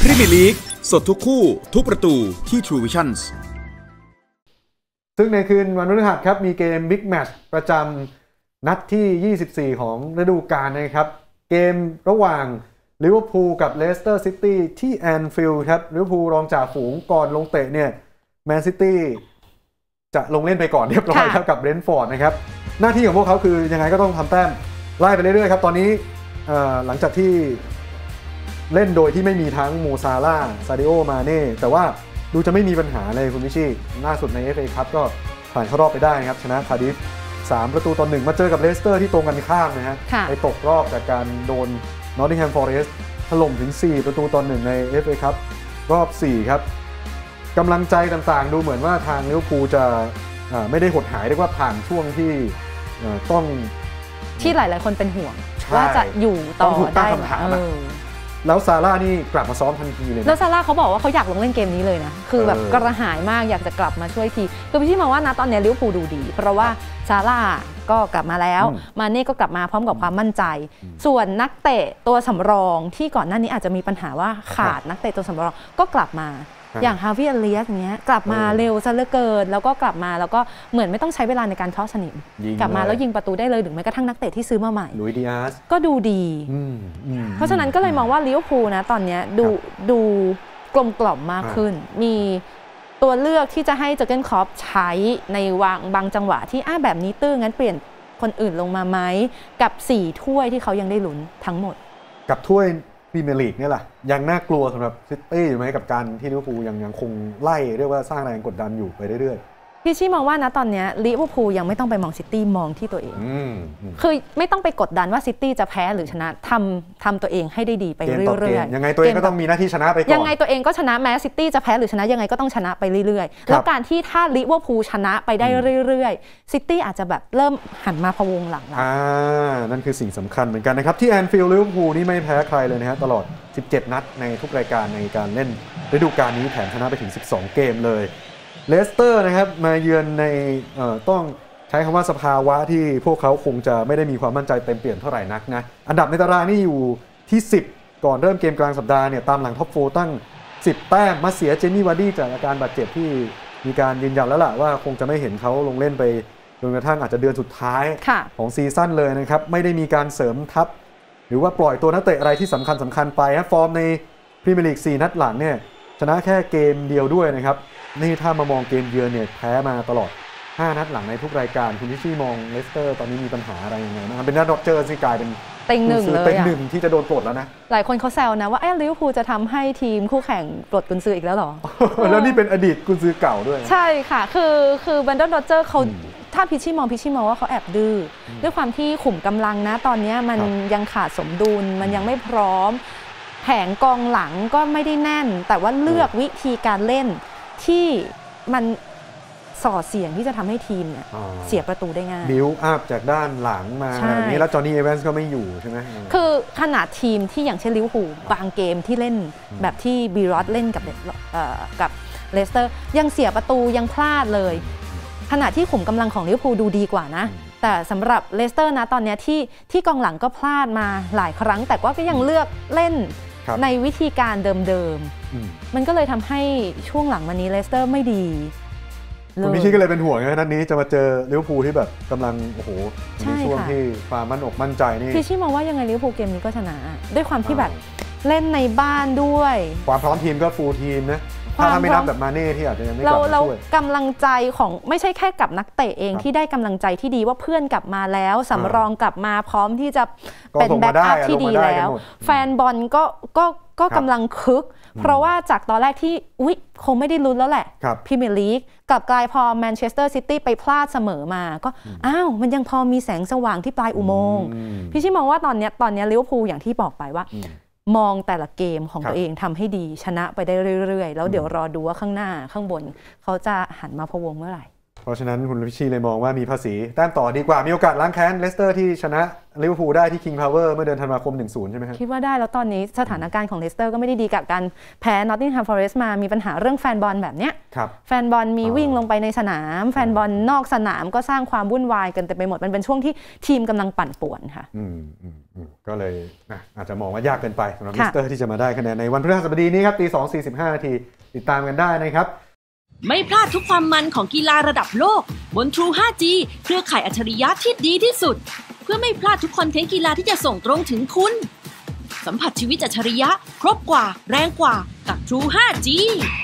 พรีเมียร์ลีกสดทุกคู่ทุกประตูที่ True Visions ซึ่งในคืนวันพฤหัสครับมีเกมบิ๊กแมตช์ประจำนัดที่ 24 ของฤดูกาลนะครับเกมระหว่างลิเวอร์พูลกับเลสเตอร์ซิตี้ที่แอนฟิลด์ครับลิเวอร์พูลรองจ่าฝูงก่อนลงเตะเนี่ยแมนซิตี้จะลงเล่นไปก่อนเรียบร้อยครับกับเบรนท์ฟอร์ดนะครับหน้าที่ของพวกเขาคือยังไงก็ต้องทำแต้มไล่ไปเรื่อยๆครับตอนนี้หลังจากที่เล่นโดยที่ไม่มีทั้งโมซาร่าซาดิโอมาเน่แต่ว่าดูจะไม่มีปัญหาเลยคุณพิชี่ล่าสุดใน FA คัพก็ผ่านเข้ารอบไปได้ครับชนะคาร์ดิฟ3-1มาเจอกับเลสเตอร์ที่ตรงกันข้ามนะฮะไปตกรอบจากการโดนนอตติงแฮมฟอเรสต์ถล่มถึง4-1ใน FA คัพรอบ4ครับกำลังใจต่างๆดูเหมือนว่าทางลิเวอร์พูลจะไม่ได้หดหายเรียกว่าผ่านช่วงที่ต้องที่หลายๆคนเป็นห่วงว่าจะอยู่ต่อได้แล้วซาร่านี่กลับมาซ้อมทันทีเลยแล้วซาร่าเขาบอกว่าเขาอยากลงเล่นเกมนี้เลยนะคือแบบกระหายมากอยากจะกลับมาช่วยทีคือพี่มองว่านะตอนนี้ลิเวอร์พูลดูดีเพราะว่าซาร่าก็กลับมาแล้วมาเน่ก็กลับมาพร้อมกับความมั่นใจส่วนนักเตะตัวสำรองที่ก่อนหน้านี้อาจจะมีปัญหาว่าขาดนักเตะตัวสำรองก็กลับมาอย่างฮาวิเอเลียสเงี้ยกลับมาเร็วซะเหลือเกินแล้วก็กลับมาแล้วก็เหมือนไม่ต้องใช้เวลาในการเคาะสนิมกลับมาแล้วยิงประตูได้เลยหรือแม้กระทั่งนักเตะที่ซื้อมาใหม่ลุยดิอาสก็ดูดีเพราะฉะนั้นก็เลยมองว่าลิเวอร์พูลนะตอนนี้ดูกลมกล่อมมากขึ้นมีตัวเลือกที่จะให้เจอร์เก้นคล็อปใช้ในบางจังหวะที่แบบนี้ตื้องั้นเปลี่ยนคนอื่นลงมาไหมกับ4ถ้วยที่เขายังได้ลุ้นทั้งหมดกับถ้วยพรีเมียร์ลีกนี่แหละยังน่ากลัวสำหรับซิตี้อยู่ไหมกับการที่ลิเวอร์พูลยังคงไล่เรียกว่าสร้างแรงกดดันอยู่ไปเรื่อยๆพี่ชี้มองว่านะตอนนี้ลิเวอร์พูลยังไม่ต้องไปมองซิตี้มองที่ตัวเองคือไม่ต้องไปกดดันว่าซิตี้จะแพ้หรือชนะทำตัวเองให้ได้ดีไปเรื่อยๆยังไงตัวเองก็ต้องมีหน้าที่ชนะไปก่อนยังไงตัวเองก็ชนะแม้ซิตี้จะแพ้หรือชนะยังไงก็ต้องชนะไปเรื่อยๆแล้วการที่ถ้าลิเวอร์พูลชนะไปได้เรื่อยๆซิตี้อาจจะแบบเริ่มหันมาพะวงหลังนั่นคือสิ่งสำคัญเหมือนกันนะครับที่แอนฟิลด์ลิเวอร์พูลนี่ไม่แพ้ใครเลยนะฮะตลอด17 นัดในทุกรายการในการเล่นฤดูกาลนี้แถมชนะไปถึง12 เกมเลยเลสเตอร์นะครับมาเยือนในต้องใช้คำว่าสภาวะที่พวกเขาคงจะไม่ได้มีความมั่นใจเต็มเปี่ยมเท่าไหร่นักนะอันดับในตารางนี่อยู่ที่10ก่อนเริ่มเกมกลางสัปดาห์เนี่ยตามหลังท็อป4ตั้ง10แต้มมาเสียเจมี่วาร์ดี้จากอาการบาดเจ็บที่มีการยืนยันแล้วล่ะว่าคงจะไม่เห็นเขาลงเล่นไปจนกระทั่งอาจจะเดือนสุดท้ายของซีซั่นเลยนะครับไม่ได้มีการเสริมทัพหรือว่าปล่อยตัวนักเตะอะไรที่สำคัญไปฟอร์มในพรีเมียร์ลีก4นัดหลังเนี่ยชนะแค่เกมเดียวด้วยนะครับนี่ถ้ามามองเกมเยือนเนี่ยแพ้มาตลอด5นัดหลังในทุกรายการคุณพิชชี่มองเลสเตอร์ตอนนี้มีปัญหาอะไรยังไงนะครับเป็นนัดดอเจอร์ที่กลายเป็นเต็งหนึ่งเลยเต็งหนึ่งที่จะโดนปลดแล้วนะหลายคนเขาแซวนะว่าลิเวอร์พูลจะทำให้ทีมคู่แข่งปลดกุนซืออีกแล้วหรอแล้วนี่เป็นอดีตกุนซือเก่าด้วยใช่ค่ะคือแบรนดอน โรเจอร์เขาถ้าพิชชี่มองว่าเขาแอบดื้อด้วยความที่ขุมกำลังนะตอนนี้มันยังขาดสมดุลมันยังไม่พร้อมแผงกองหลังก็ไม่ได้แน่นแต่ว่าเลือกวิธีการเล่นที่มันส่อเสี่ยงที่จะทำให้ทีมเนี่ยเสียประตูได้ง่ายบิลด์อัพจากด้านหลังมาแบบนี้แล้วจอห์นนี่เอแวนส์ก็ไม่อยู่ใช่ไหมคือขนาดทีมที่อย่างเช่นลิเวอร์พูลบางเกมที่เล่นแบบที่บีรอสเล่นกับเลสเตอร์ยังเสียประตูยังพลาดเลยขณะที่ขุมกำลังของลิเวอร์พูลดูดีกว่านะแต่สำหรับเลสเตอร์นะตอนนี้ที่กองหลังก็พลาดมาหลายครั้งแต่ก็ยังเลือกเล่นในวิธีการเดิมๆมันก็เลยทำให้ช่วงหลังวันนี้เลสเตอร์ไม่ดีคุณพิชชี่ก็เลยเป็นห่วงนะนัดนี้จะมาเจอลิเวอร์พูลที่แบบกำลังโอ้โหในช่วงที่ความมั่นอกมั่นใจนี่พิชชี่มองว่ายังไงลิเวอร์พูลเกมนี้ก็ชนะด้วยความที่แบบเล่นในบ้านด้วยความพร้อมทีมก็ฟูลทีมนะถ้าไม่นับแบบมาเน่ที่อาจจะยังไม่กลับมาช่วยกำลังใจของไม่ใช่แค่กับนักเตะเองที่ได้กำลังใจที่ดีว่าเพื่อนกลับมาแล้วสำรองกลับมาพร้อมที่จะเป็นแบ็กอัพที่ดีแล้วแฟนบอลก็กำลังคึกเพราะว่าจากตอนแรกที่คงไม่ได้ลุ้นแล้วแหละพรีเมียร์ลีกกลับกลายพอแมนเชสเตอร์ซิตี้ไปพลาดเสมอมาก็มันยังพอมีแสงสว่างที่ปลายอุโมงค์พี่ชิมองว่าตอนนี้ลิเวอร์พูลอย่างที่บอกไปว่ามองแต่ละเกมของตัวเองทำให้ดีชนะไปได้เรื่อยๆแล้วเดี๋ยวรอดูว่าข้างหน้าข้างบนเขาจะหันมาพะวงเมื่อไหร่เพราะฉะนั้นคุณพิชชีเลยมองว่ามีภาษีแต้มต่อดีกว่ามีโอกาสล้างแค้นเลสเตอร์ที่ชนะลิเวอร์พูลได้ที่ King Power เมื่อเดือนธันวาคม 10 ใช่ไหมครับคิดว่าได้แล้วตอนนี้สถานการณ์ของเลสเตอร์ก็ไม่ได้ดีกับการแพ้ Nottingham Forest มามีปัญหาเรื่องแฟนบอลแบบเนี้ยแฟนบอลมีวิ่งลงไปในสนามแฟนบอลนอกสนามก็สร้างความวุ่นวายกันเต็มไปหมดมันเป็นช่วงที่ทีมกำลังปั่นป่วนค่ะก็เลยอาจจะมองว่ายากเกินไปสำหรับเลสเตอร์ที่จะมาได้คะแนนในวันพฤหัสบดีนี้ครับตี 2:45 นติดตามกันได้นะครับไม่พลาดทุกความมันของกีฬาระดับโลกบน True 5G เครือข่ายอัจฉริยะที่ดีที่สุดเพื่อไม่พลาดทุกคอนเทนต์กีฬาที่จะส่งตรงถึงคุณสัมผัสชีวิตอัจฉริยะครบกว่าแรงกว่ากับ True 5G